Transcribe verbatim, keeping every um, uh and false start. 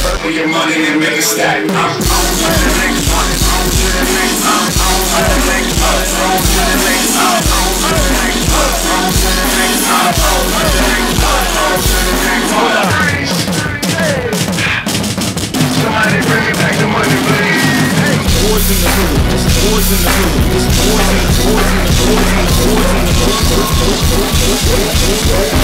for your money and make it stack. I'm on to the next one, on to the next, I'm on to the next, on to the next, I'm on to the next, on to the next, I'm on to the next, on to the next, hold up. Somebody bring it back to money, please. Boys in the hood, boys in the hood, boys in the, boys in the, boys in the, boys in the, boys in the, boys in the,